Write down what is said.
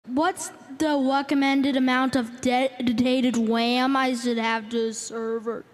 What's the recommended amount of Dedotated Wam I should have to a server?